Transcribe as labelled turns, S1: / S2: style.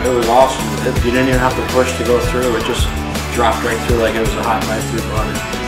S1: it was awesome. You didn't even have to push to go through. It just dropped right through like it was a hot knife through butter.